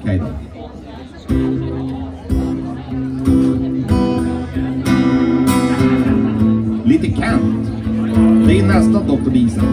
Hej då. Lite Kent. Det är nästa Dr. Disen.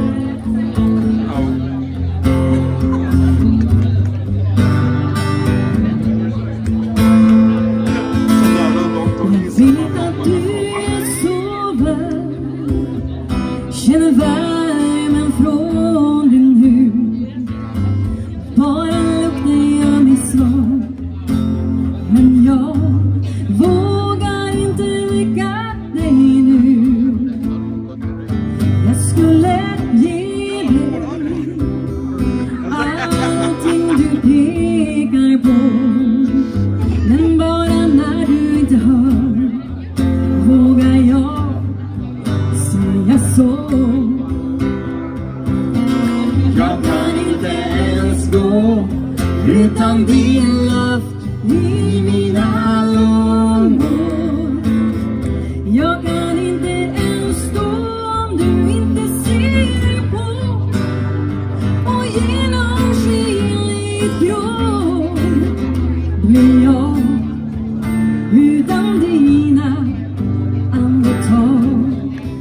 Känner värmen från din hud. Bara lukten gör mig svag. Men jag vågar inte väcka dig nu. Jag skulle ge dig allting du pekar på. Men bara när du inte hör vågar jag säga så. Jag kan inte ens gå utan din luft i mina lungor. Jag kan inte ens stå om du inte ser på. Och genomskinligt grå blir jag utan dina andetag.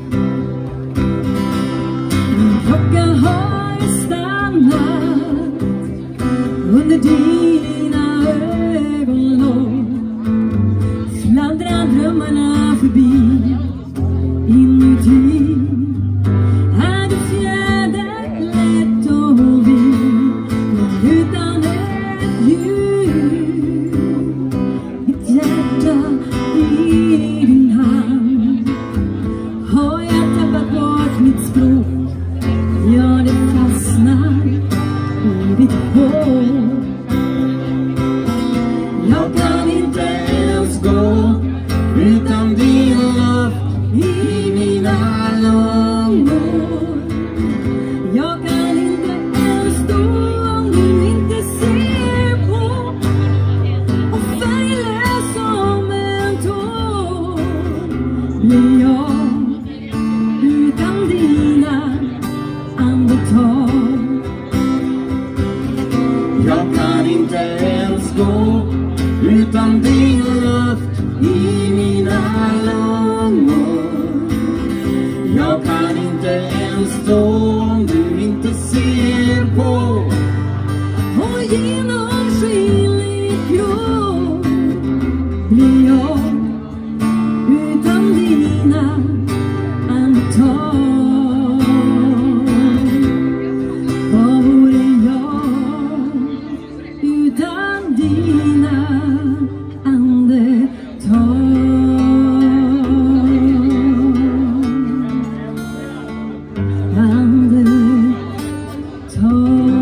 Klockan har stannat under dina ögonlåg. Fladdrar drömmarna förbi. Inuti är du fjäder lätt och vit. Men utan ett ljud. Mitt hjärta i din hand. Har jag tappat bort mitt språk? Ja, det fastnar i ditt hår. Jag kan inte ens gå utan din luft i mina lungor. Jag kan inte ens stå om du inte ser på. Och färglös som en tår blir jag utan dina andetag. Jag kan inte ens gå utan din luft i mina lungor. Jag kan inte ens stå om du inte ser på. Och genomskinligt grå blir jag utan dina andetag. Vad vore jag utan dina andetag? Andetag.